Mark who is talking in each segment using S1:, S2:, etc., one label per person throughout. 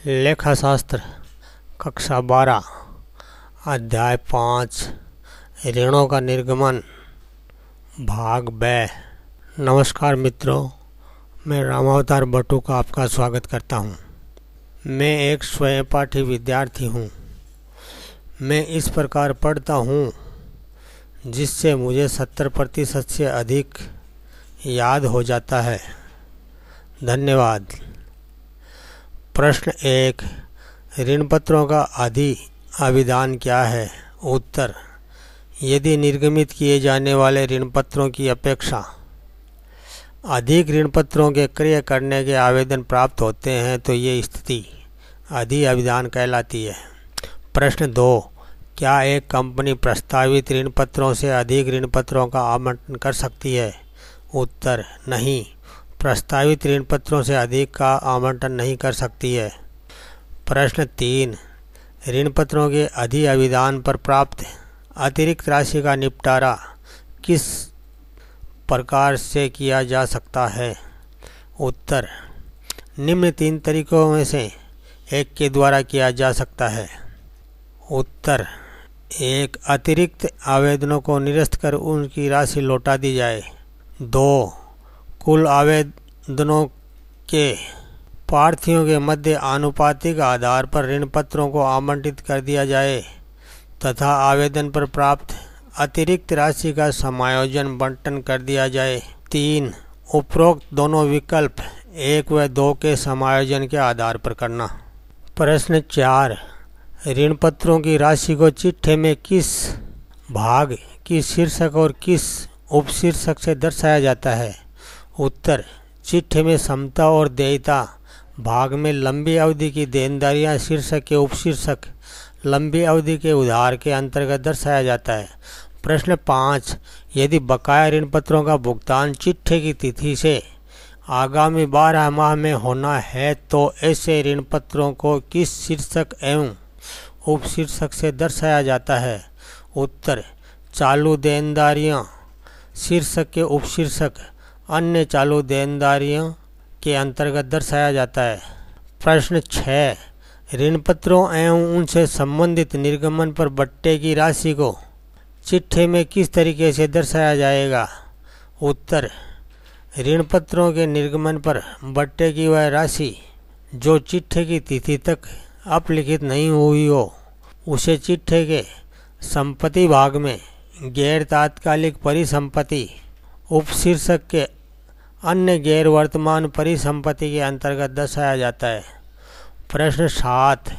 S1: लेखाशास्त्र कक्षा 12 अध्याय 5 ऋणों का निर्गमन भाग ब। नमस्कार मित्रों, मैं रामावतार बटू का आपका स्वागत करता हूँ। मैं एक स्वयं पाठी विद्यार्थी हूँ। मैं इस प्रकार पढ़ता हूँ जिससे मुझे 70% से अधिक याद हो जाता है। धन्यवाद। प्रश्न 1, ऋण पत्रों का अधि अभिधान क्या है? उत्तर, यदि निर्गमित किए जाने वाले ऋण पत्रों की अपेक्षा अधिक ऋण पत्रों के क्रय करने के आवेदन प्राप्त होते हैं तो ये स्थिति अधि अभिधान कहलाती है। प्रश्न 2, क्या एक कंपनी प्रस्तावित ऋण पत्रों से अधिक ऋण पत्रों का आवंटन कर सकती है? उत्तर, नहीं, प्रस्तावित ऋण पत्रों से अधिक का आवंटन नहीं कर सकती है। प्रश्न 3, ऋण पत्रों के अधि अभिधान पर प्राप्त अतिरिक्त राशि का निपटारा किस प्रकार से किया जा सकता है? उत्तर, निम्न 3 तरीकों में से एक के द्वारा किया जा सकता है। उत्तर 1, अतिरिक्त आवेदनों को निरस्त कर उनकी राशि लौटा दी जाए। 2, कुल आवेदनों के प्रार्थियों के मध्य आनुपातिक आधार पर ऋण पत्रों को आवंटित कर दिया जाए तथा आवेदन पर प्राप्त अतिरिक्त राशि का समायोजन बंटन कर दिया जाए। 3, उपरोक्त दोनों विकल्प 1 व 2 के समायोजन के आधार पर करना। प्रश्न 4, ऋण पत्रों की राशि को चिट्ठे में किस भाग, किस शीर्षक और किस उपशीर्षक से दर्शाया जाता है? उत्तर, चिट्ठे में समता और देयता भाग में लंबी अवधि की देनदारियां शीर्षक के उपशीर्षक लंबी अवधि के उधार के अंतर्गत दर्शाया जाता है। प्रश्न 5, यदि बकाया ऋण पत्रों का भुगतान चिट्ठे की तिथि से आगामी 12 माह में होना है तो ऐसे ऋण पत्रों को किस शीर्षक एवं उपशीर्षक से दर्शाया जाता है? उत्तर, चालू देनदारियां शीर्षक के उपशीर्षक अन्य चालू देनदारियों के अंतर्गत दर्शाया जाता है। प्रश्न 6, ऋण पत्रों एवं उनसे संबंधित निर्गमन पर बट्टे की राशि को चिट्ठे में किस तरीके से दर्शाया जाएगा? उत्तर, ऋण पत्रों के निर्गमन पर बट्टे की वह राशि जो चिट्ठे की तिथि तक अपलिखित नहीं हुई हो उसे चिट्ठे के संपत्ति भाग में गैर तात्कालिक परिसंपत्ति उपशीर्षक के अन्य गैर वर्तमान परिसंपत्ति के अंतर्गत दर्शाया जाता है। प्रश्न 7,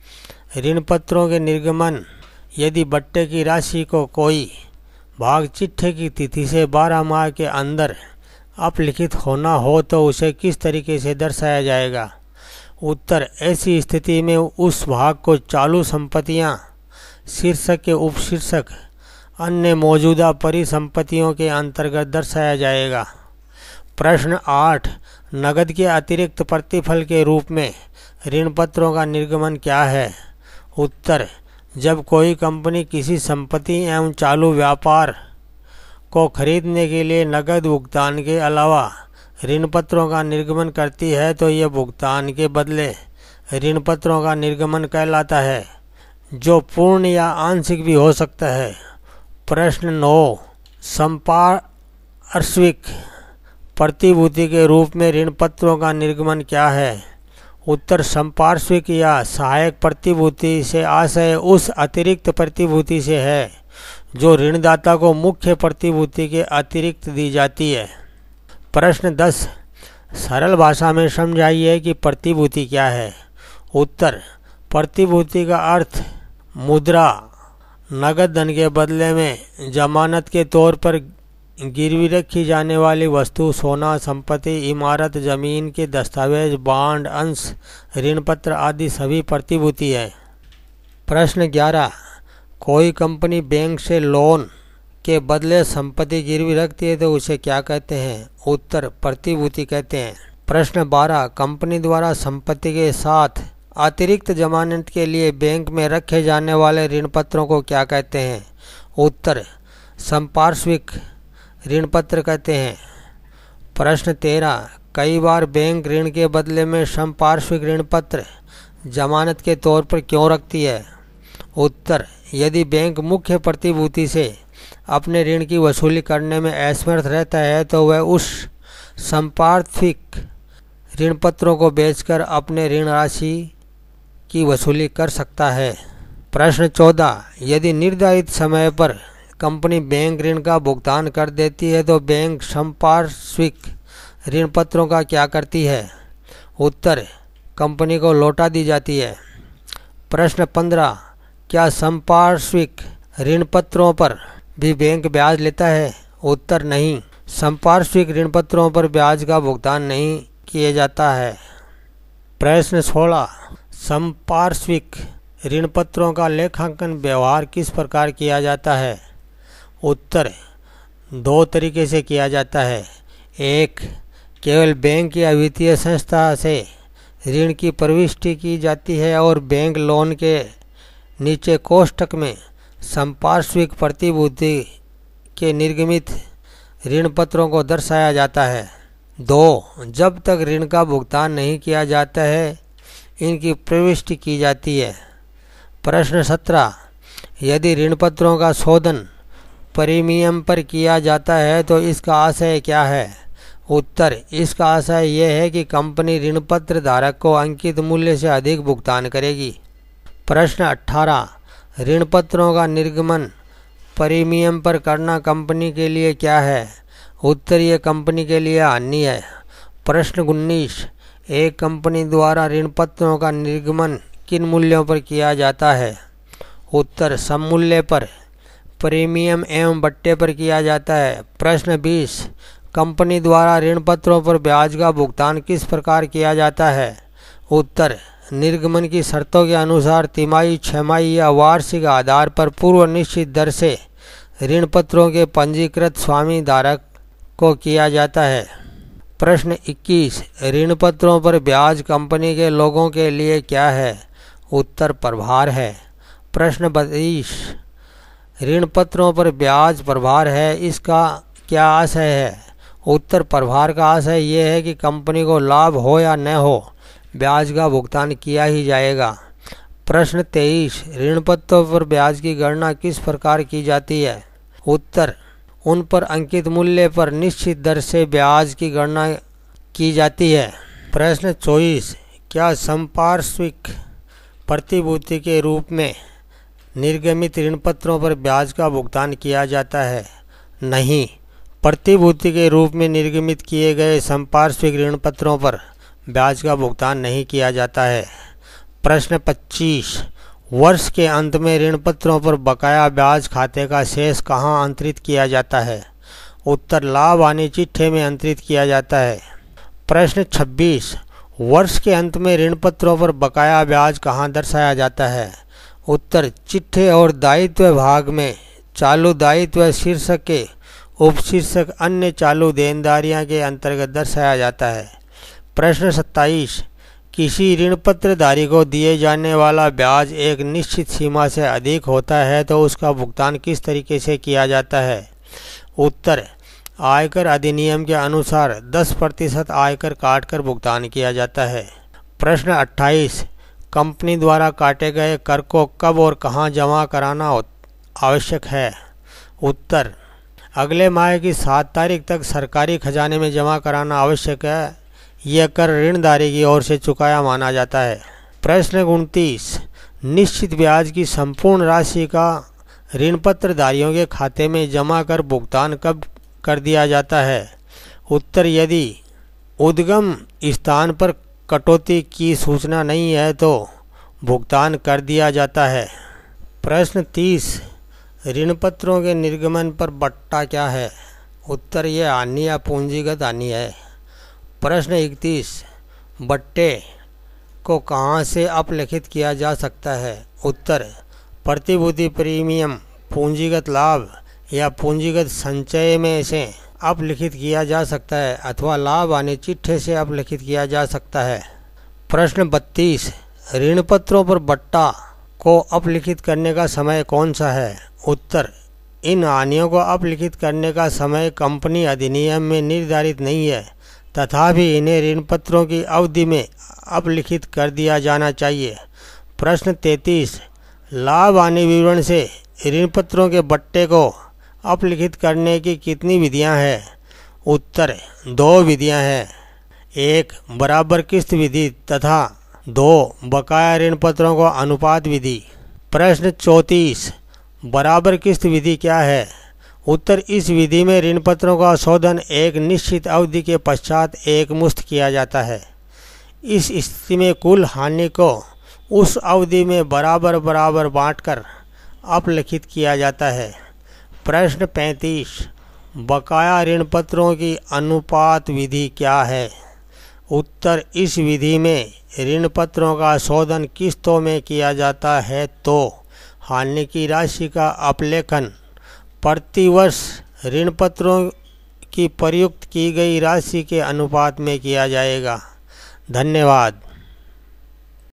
S1: ऋण पत्रों के निर्गमन यदि बट्टे की राशि को कोई भाग चिट्ठे की तिथि से 12 माह के अंदर अपलिखित होना हो तो उसे किस तरीके से दर्शाया जाएगा? उत्तर, ऐसी स्थिति में उस भाग को चालू संपत्तियां शीर्षक के उपशीर्षक अन्य मौजूदा परिसंपत्तियों के अंतर्गत दर्शाया जाएगा। प्रश्न 8, नकद के अतिरिक्त प्रतिफल के रूप में ऋण पत्रों का निर्गमन क्या है? उत्तर, जब कोई कंपनी किसी संपत्ति एवं चालू व्यापार को खरीदने के लिए नकद भुगतान के अलावा ऋण पत्रों का निर्गमन करती है तो यह भुगतान के बदले ऋण पत्रों का निर्गमन कहलाता है, जो पूर्ण या आंशिक भी हो सकता है। प्रश्न 9, संपार्श्विक प्रतिभूति के रूप में ऋण पत्रों का निर्गमन क्या है? उत्तर, संपार्श्विक या सहायक प्रतिभूति से आशय उस अतिरिक्त प्रतिभूति से है जो ऋणदाता को मुख्य प्रतिभूति के अतिरिक्त दी जाती है। प्रश्न 10, सरल भाषा में समझाइए कि प्रतिभूति क्या है? उत्तर, प्रतिभूति का अर्थ मुद्रा, नगद धन के बदले में जमानत के तौर पर गिरवी रखी जाने वाली वस्तु, सोना, संपत्ति, इमारत, जमीन के दस्तावेज, बांड, अंश, ऋण पत्र आदि सभी प्रतिभूति है। प्रश्न 11, कोई कंपनी बैंक से लोन के बदले संपत्ति गिरवी रखती है तो उसे क्या कहते हैं? उत्तर, प्रतिभूति कहते हैं। प्रश्न 12, कंपनी द्वारा संपत्ति के साथ अतिरिक्त जमानत के लिए बैंक में रखे जाने वाले ऋण पत्रों को क्या कहते हैं? उत्तर, संपार्श्विक ऋण पत्र कहते हैं। प्रश्न 13, कई बार बैंक ऋण के बदले में संपार्श्विक ऋण पत्र जमानत के तौर पर क्यों रखती है? उत्तर, यदि बैंक मुख्य प्रतिभूति से अपने ऋण की वसूली करने में असमर्थ रहता है तो वह उस संपार्श्विक ऋण पत्रों को बेचकर अपने ऋण राशि की वसूली कर सकता है। प्रश्न 14, यदि निर्धारित समय पर कंपनी बैंक ऋण का भुगतान कर देती है तो बैंक संपार्श्विक ऋण पत्रों का क्या करती है? उत्तर, कंपनी को लौटा दी जाती है। प्रश्न 15, क्या संपार्श्विक ऋण पत्रों पर भी बैंक ब्याज लेता है? उत्तर, नहीं, संपार्श्विक ऋण पत्रों पर ब्याज का भुगतान नहीं किया जाता है। प्रश्न 16, संपार्श्विक ऋण पत्रों का लेखांकन व्यवहार किस प्रकार किया जाता है? उत्तर, 2 तरीके से किया जाता है। 1, केवल बैंक या वित्तीय संस्था से ऋण की प्रविष्टि की जाती है और बैंक लोन के नीचे कोष्ठक में संपार्श्विक प्रतिभूति के निर्गमित ऋण पत्रों को दर्शाया जाता है। 2, जब तक ऋण का भुगतान नहीं किया जाता है इनकी प्रविष्टि की जाती है। प्रश्न 17, यदि ऋण पत्रों का शोधन प्रीमियम पर किया जाता है तो इसका आशय क्या है? उत्तर, इसका आशय यह है कि कंपनी ऋण पत्र धारक को अंकित मूल्य से अधिक भुगतान करेगी। प्रश्न 18, ऋण पत्रों का निर्गमन प्रीमियम पर करना कंपनी के लिए क्या है? उत्तर, ये कंपनी के लिए हानि है। प्रश्न 19, एक कंपनी द्वारा ऋण पत्रों का निर्गमन किन मूल्यों पर किया जाता है? उत्तर, सममूल्य पर, प्रीमियम एवं बट्टे पर किया जाता है। प्रश्न 20, कंपनी द्वारा ऋण पत्रों पर ब्याज का भुगतान किस प्रकार किया जाता है? उत्तर, निर्गमन की शर्तों के अनुसार तिमाही, छमाही या वार्षिक आधार पर पूर्व निश्चित दर से ऋण पत्रों के पंजीकृत स्वामी धारक को किया जाता है। प्रश्न 21, ऋण पत्रों पर ब्याज कंपनी के लोगों के लिए क्या है? उत्तर, प्रभार है। प्रश्न 22, ऋण पत्रों पर ब्याज प्रभार है, इसका क्या आशय है? उत्तर, प्रभार का आशय यह है कि कंपनी को लाभ हो या न हो ब्याज का भुगतान किया ही जाएगा। प्रश्न 23, ऋण पत्रों पर ब्याज की गणना किस प्रकार की जाती है? उत्तर, उन पर अंकित मूल्य पर निश्चित दर से ब्याज की गणना की जाती है। प्रश्न 24, क्या संपार्श्विक प्रतिभूति के रूप में निर्गमित ऋण पत्रों पर ब्याज का भुगतान किया जाता है? नहीं, प्रतिभूति के रूप में निर्गमित किए गए संपार्श्विक ऋण पत्रों पर ब्याज का भुगतान नहीं किया जाता है। प्रश्न 25, वर्ष के अंत में ऋण पत्रों पर बकाया ब्याज खाते का शेष कहाँ अंतरित किया जाता है? उत्तर, लाभ हानि चिट्ठे में अंतरित किया जाता है। प्रश्न 26, वर्ष के अंत में ऋण पत्रों पर बकाया ब्याज कहाँ दर्शाया जाता है? उत्तर, चिट्ठे और दायित्व भाग में चालू दायित्व शीर्षक के उपशीर्षक अन्य चालू देनदारियां के अंतर्गत दर्शाया जाता है। प्रश्न 27, किसी ऋण पत्रधारी को दिए जाने वाला ब्याज एक निश्चित सीमा से अधिक होता है तो उसका भुगतान किस तरीके से किया जाता है? उत्तर, आयकर अधिनियम के अनुसार 10% आयकर काटकर भुगतान किया जाता है। प्रश्न 28, कंपनी द्वारा काटे गए कर को कब और कहां जमा कराना आवश्यक है? उत्तर, अगले माह की 7 तारीख तक सरकारी खजाने में जमा कराना आवश्यक है। यह कर ऋणदारी की ओर से चुकाया माना जाता है। प्रश्न 29, निश्चित ब्याज की संपूर्ण राशि का ऋण पत्रधारियों के खाते में जमा कर भुगतान कब कर दिया जाता है? उत्तर, यदि उद्गम स्थान पर कटौती की सूचना नहीं है तो भुगतान कर दिया जाता है। प्रश्न 30, ऋण पत्रों के निर्गमन पर बट्टा क्या है? उत्तर, यह हानि या पूंजीगत हानि है। प्रश्न 31, बट्टे को कहाँ से अपलिखित किया जा सकता है? उत्तर, प्रतिभूति प्रीमियम, पूंजीगत लाभ या पूंजीगत संचय में से अपलिखित किया जा सकता है अथवा लाभ हानि चिट्ठे से अपलिखित किया जा सकता है। प्रश्न 32, ऋण पत्रों पर बट्टा को अपलिखित करने का समय कौन सा है? उत्तर, इन हानियों को अपलिखित करने का समय कंपनी अधिनियम में निर्धारित नहीं है तथापि इन्हें ऋण पत्रों की अवधि में अपलिखित कर दिया जाना चाहिए। प्रश्न 33, लाभ हानि विवरण से ऋण पत्रों के बट्टे को अपलिखित करने की कितनी विधियां हैं? उत्तर 2 विधियां हैं। 1 बराबर किस्त विधि तथा 2 बकाया ऋण पत्रों को अनुपात विधि। प्रश्न 34, बराबर किस्त विधि क्या है? उत्तर, इस विधि में ऋण पत्रों का शोधन एक निश्चित अवधि के पश्चात एकमुश्त किया जाता है। इस स्थिति में कुल हानि को उस अवधि में बराबर बराबर बांटकर अपलिखित किया जाता है। प्रश्न 35, बकाया ऋण पत्रों की अनुपात विधि क्या है? उत्तर, इस विधि में ऋण पत्रों का शोधन किस्तों में किया जाता है तो हानि की राशि का अपलेखन प्रतिवर्ष ऋण पत्रों की प्रयुक्त की गई राशि के अनुपात में किया जाएगा। धन्यवाद।